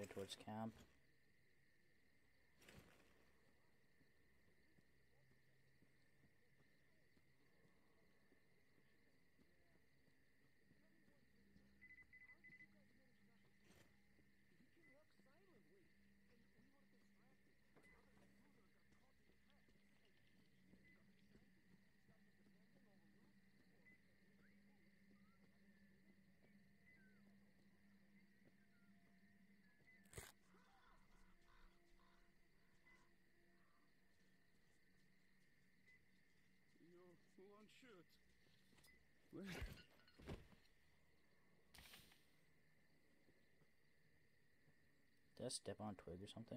headed towards camp. You won't shoot. Did I step on a twig or something?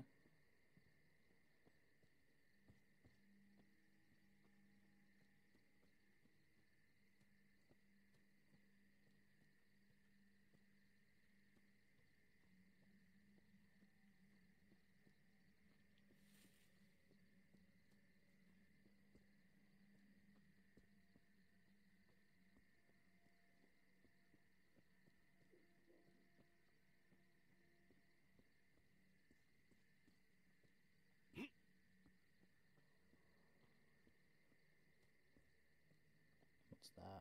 What's that?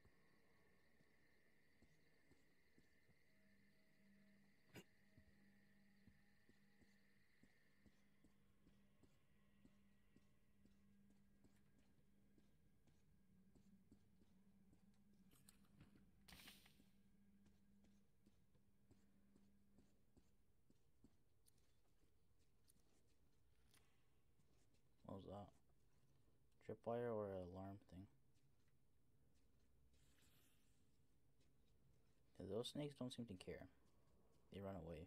What was that? Tripwire or an alarm thing? Those snakes don't seem to care. They run away.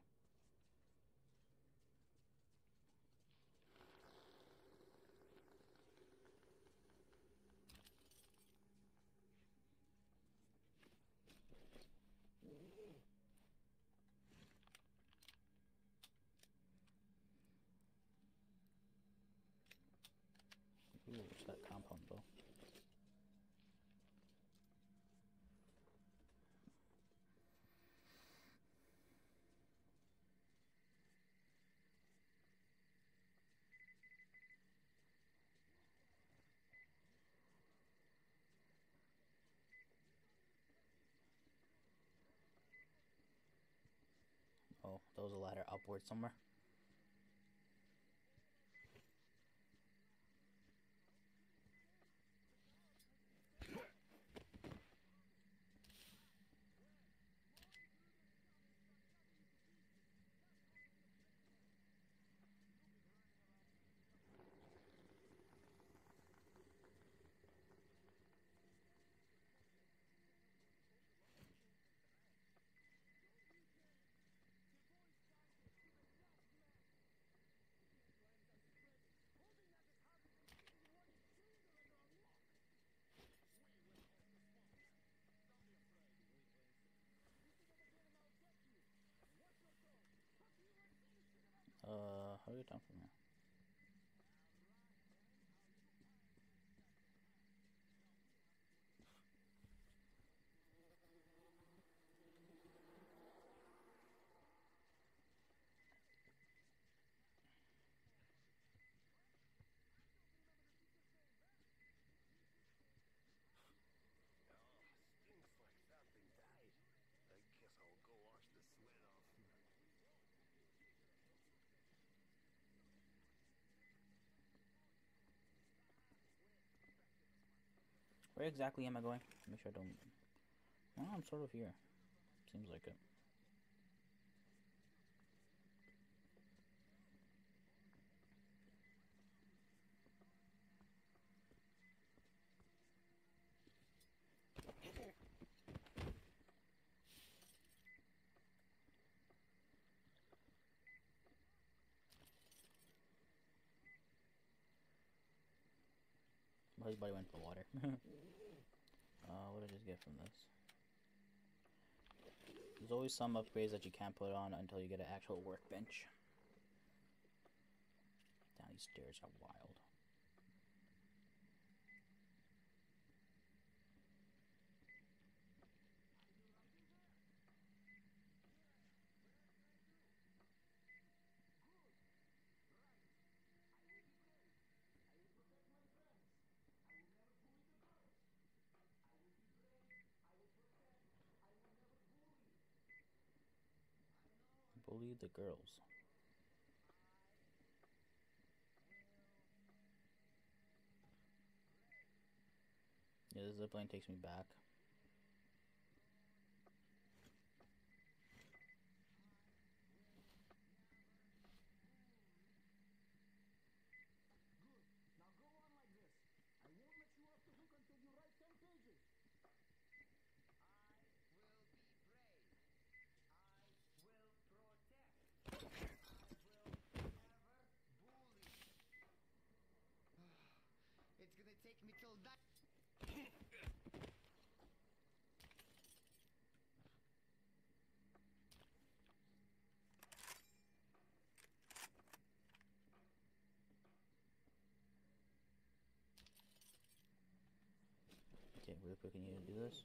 Ooh, what's that compound though? Oh, that was a ladder upward somewhere. How do we get down from here? Stinks like something died. I guess I'll go wash the sweat off. Where exactly am I going? Make sure I don't... Oh, I'm sort of here. Seems like it. His body went for water. What did I just get from this? There's always some upgrades that you can't put on until you get an actual workbench. Down these stairs are wild. Bully the girls. Yeah, the zipline takes me back. Now go on like this. I won't let you off the hook until you write 10 pages. I will be brave. I will protect. I will never bully. It's gonna take me till that. Okay, really quick, I need to do this.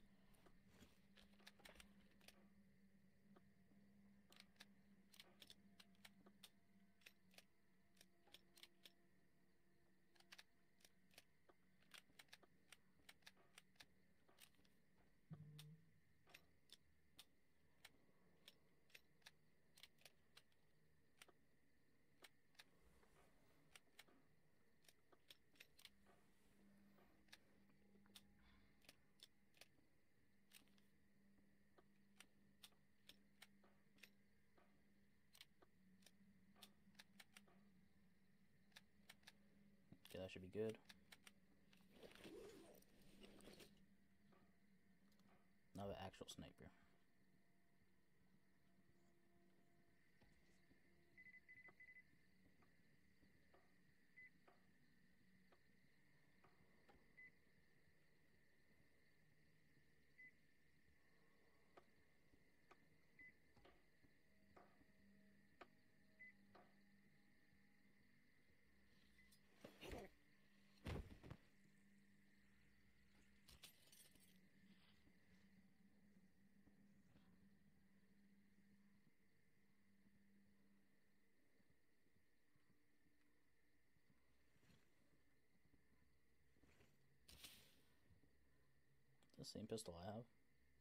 Okay, that should be good. Now the actual sniper. The same pistol I have.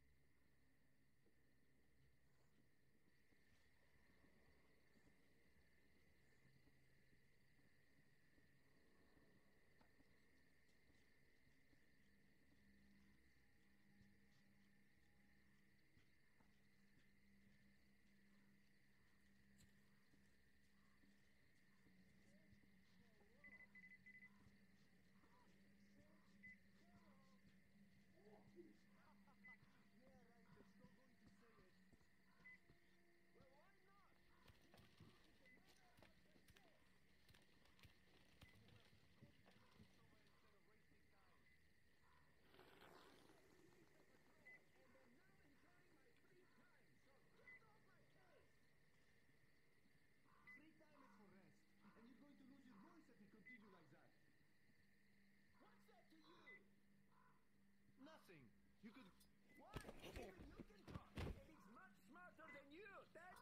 Nothing. You could. Why? Even you can talk, and he's much smarter than you. That.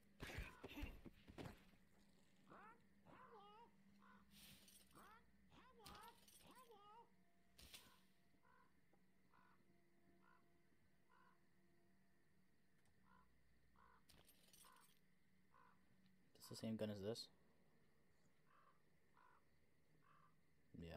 Huh? Hello. Huh? Hello. Hello. It's the same gun as this. Yeah.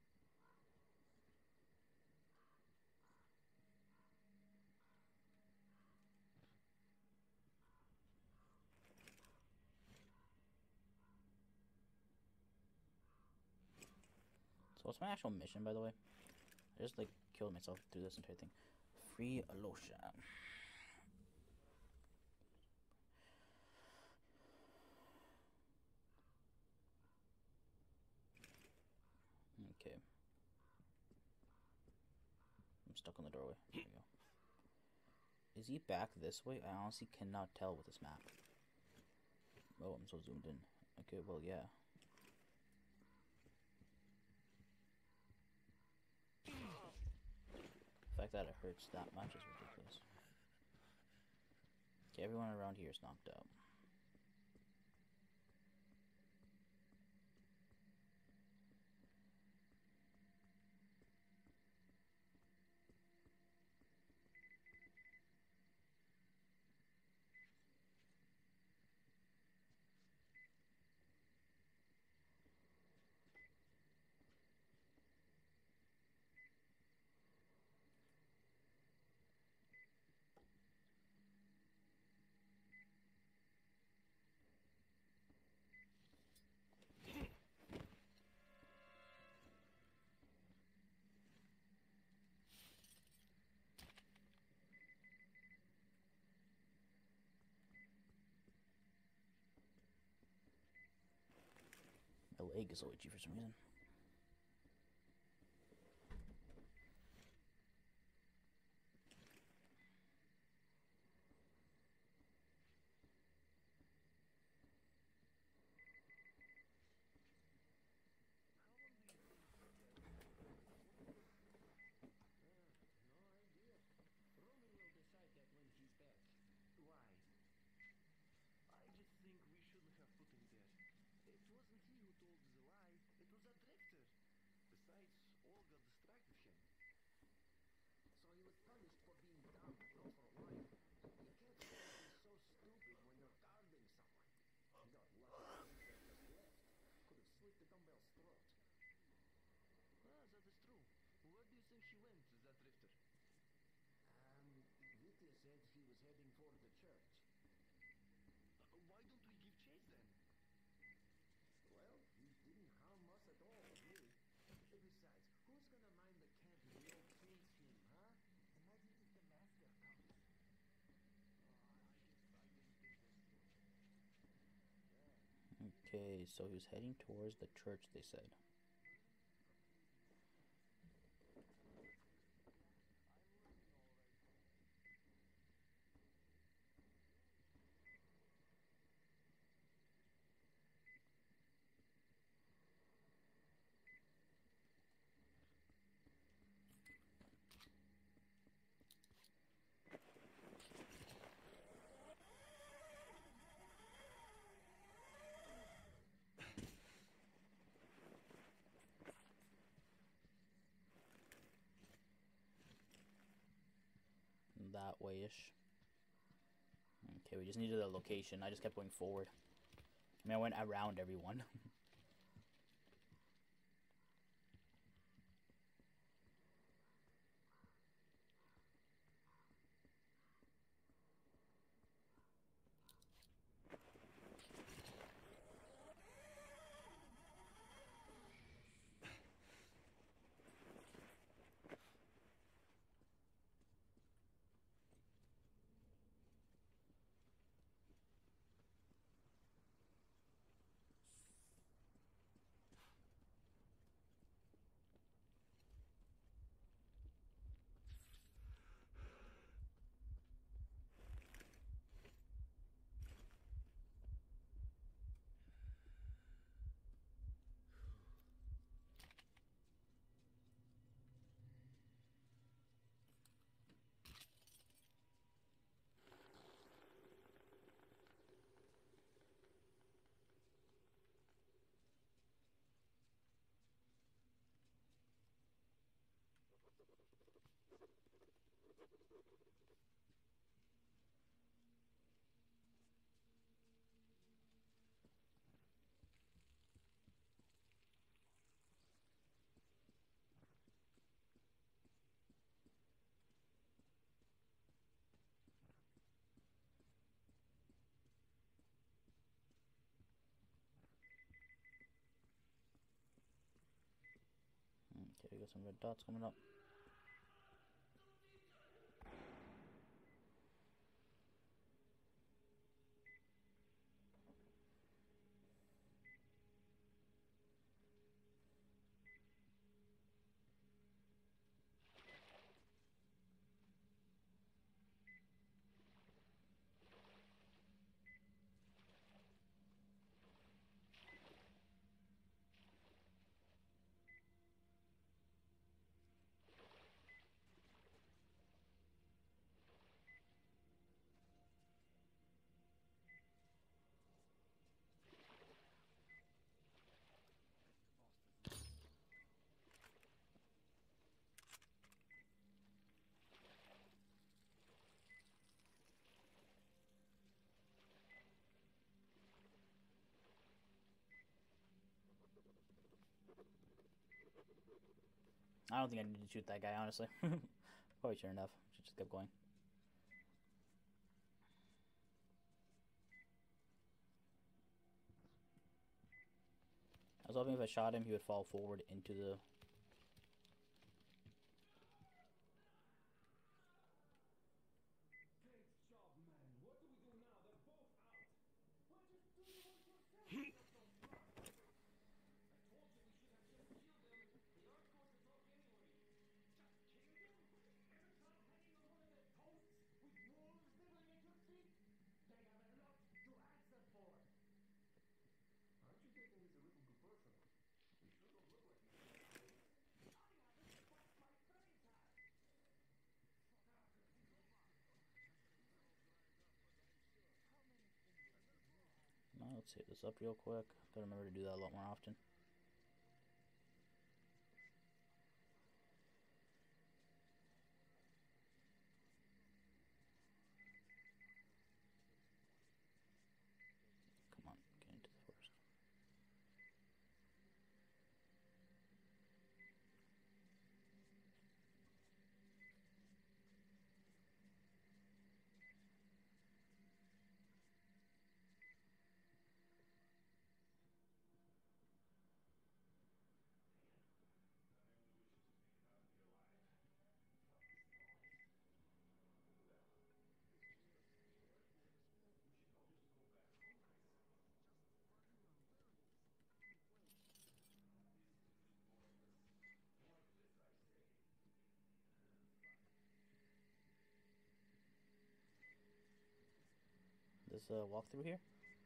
So what's my actual mission, by the way? I just like killed myself through this entire thing. Free Alosha. Okay. I'm stuck on the doorway. There we go. Is he back this way? I honestly cannot tell with this map. Oh, I'm so zoomed in. Okay, well, yeah. The fact that it hurts that much is ridiculous. Okay, everyone around here is knocked out. leg is so itchy for some reason. Olga distracted him. So he was punished for being dumb, not for lying. You can't stand being so stupid when you're guarding someone. Got lucky the princess just left. Could have slit the dumbbell's throat. Ah, that is true. Where do you think he went, that drifter? Vitya said he was heading for the church. Why don't we give chase then? Well, he didn't harm us at all, really. Besides, who's gonna mind the camp if we don't chase him, huh? Imagine if the master comes. I didn't think this through. Okay, so he was heading towards the church, they said. That way-ish. Okay, we just needed a location. I just kept going forward. I mean, I went around everyone. Okay, we got some red dots coming up. I don't think I need to shoot that guy, honestly. Probably sure enough. Should just keep going. I was hoping if I shot him, he would fall forward into the... Great job, man. What do we do now? They're both out. Well, just do your work yourself. You're so smart. Let's hit this up real quick. Gotta remember to do that a lot more often. Come on, get into the forest. This walkthrough here?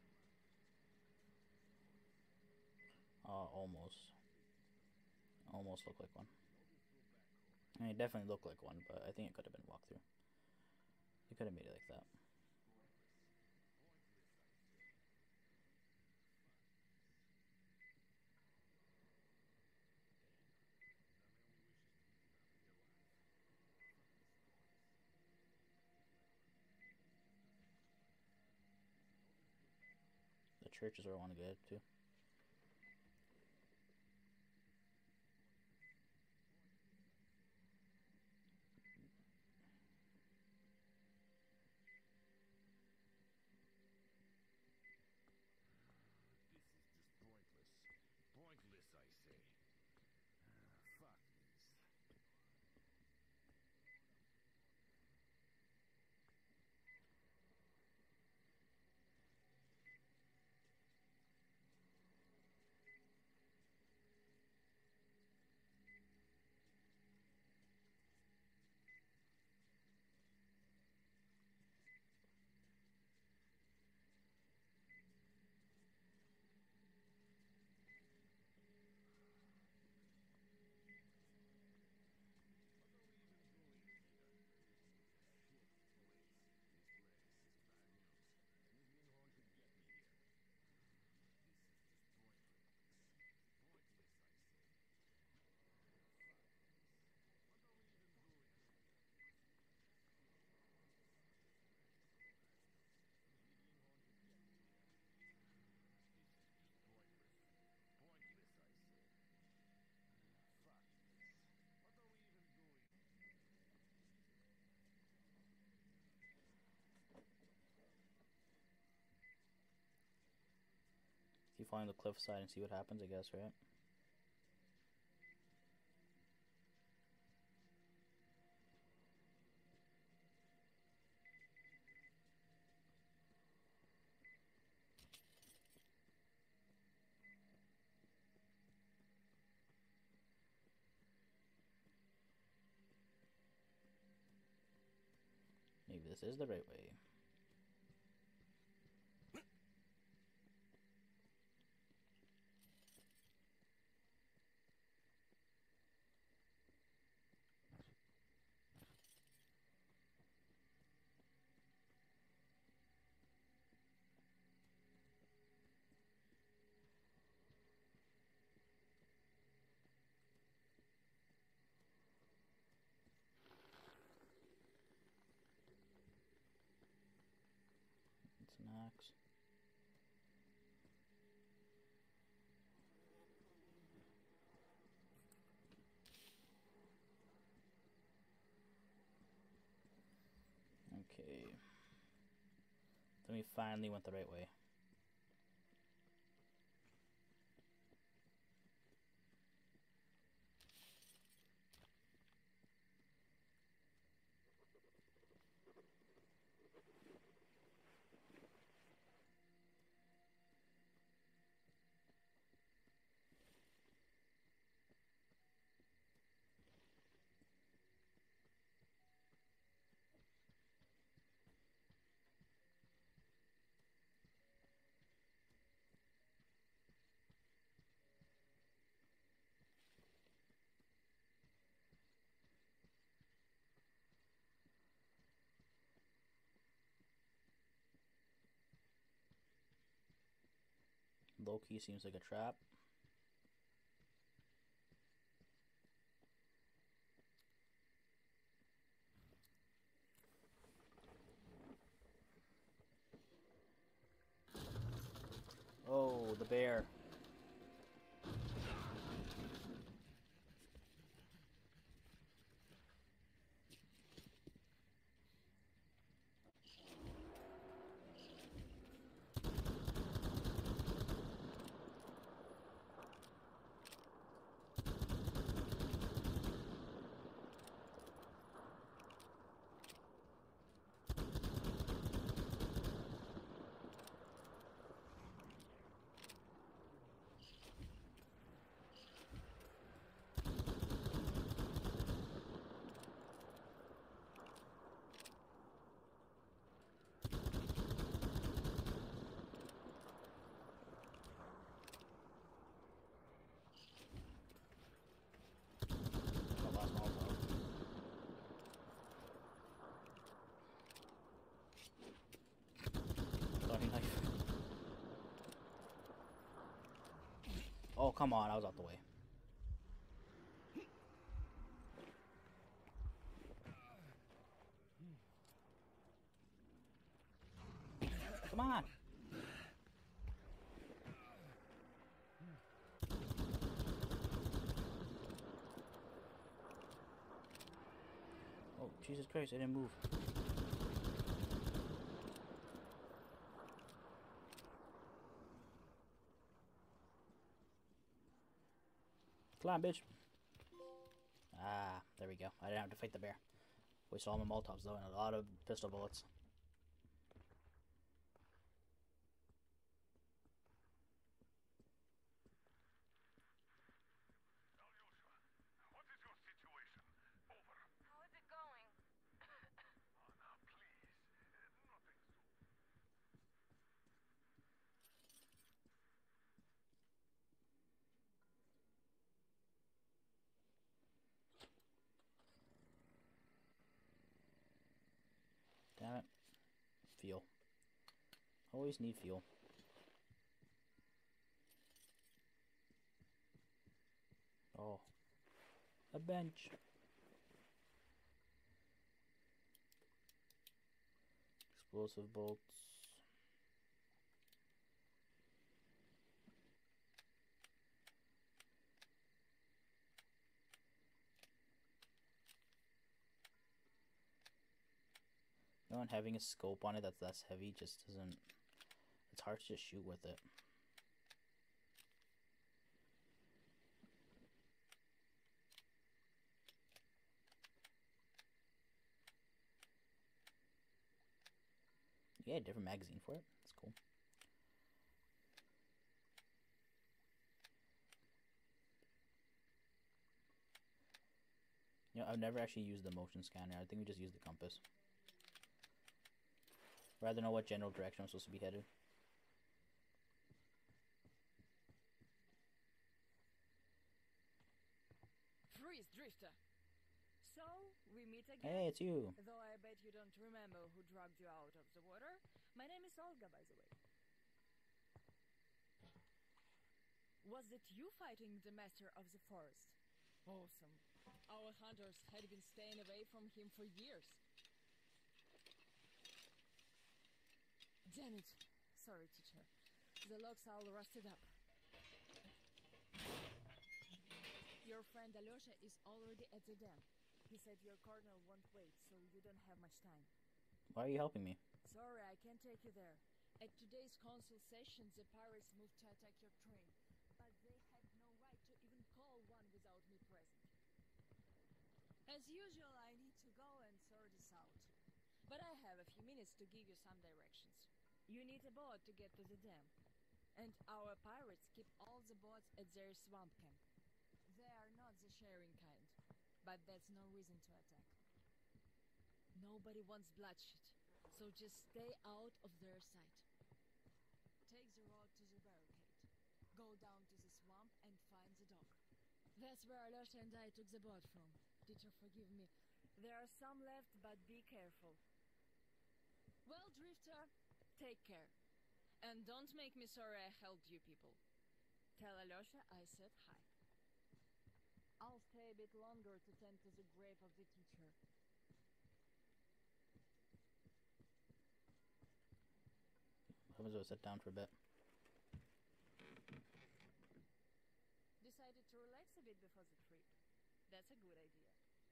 Almost. Almost looked like one. I mean, it definitely looked like one, but I think it could have been walkthrough. They could have made it like that. The churches are one good too. Pointless, I say. Fuck this. Keep following the cliffside and see what happens, I guess, right? Maybe this is the right way. It's an axe. Okay. Then we finally went the right way. low-key seems like a trap. Oh, the bear. Oh, last Molotov. Throwing knife. Oh, come on, I was out the way. Come on. Oh, Jesus Christ, I didn't move. Come on, bitch. Ah, there we go. I didn't have to fight the bear. Wasted all my Molotovs, though, and a lot of pistol bullets. What is your situation? Over. How is it going? Oh, now, please. Nothing so. Damn it. Fuel. Always need fuel. Oh. A bench. Explosive bolts. You know, and having a scope on it that's less heavy just doesn't... It's hard to just shoot with it. Yeah, different magazine for it. That's cool. You know, I've never actually used the motion scanner. I think we just use the compass. Rather know what general direction I'm supposed to be headed. Freeze, Drifter. So, we meet again? Hey, it's you. Though I bet you don't remember who dragged you out of the water. My name is Olga, by the way. Was it you fighting the Master of the Forest? Awesome. Our hunters had been staying away from him for years. Damn it. Sorry, teacher. The logs all rusted up. Your friend Alyosha is already at the dam. He said your colonel won't wait, so you don't have much time. Why are you helping me? Sorry, I can't take you there. At today's council session, the pirates moved to attack your train. But they had no right to even call one without me present. As usual, I need to go and sort this out. But I have a few minutes to give you some directions. You need a boat to get to the dam. And our pirates keep all the boats at their swamp camp. They are not the sharing kind, but that's no reason to attack. Nobody wants bloodshed, so just stay out of their sight. Take the road to the barricade. Go down to the swamp and find the dock. That's where Alyosha and I took the boat from. Teacher, forgive me. There are some left, but be careful. Well, Drifter, take care. And don't make me sorry I helped you people. Tell Alyosha I said hi. I'll stay a bit longer to tend to the grave of the teacher. I was gonna sit down for a bit. Decided to relax a bit before the trip. That's a good idea.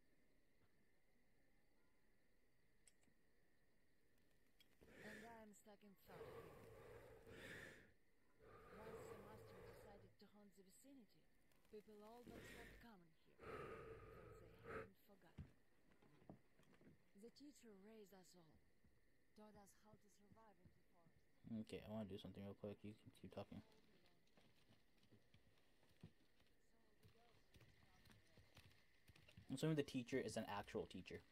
And I'm stuck in thought here. Once the master decided to haunt the vicinity, people all but stopped coming here, though they haven't forgotten. The teacher raised us all, taught us how to survive in the forest. Okay, I want to do something real quick. You can keep talking. I'm assuming the teacher is an actual teacher.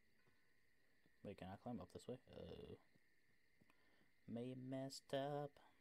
Wait, can I climb up this way? Oh. May have messed up.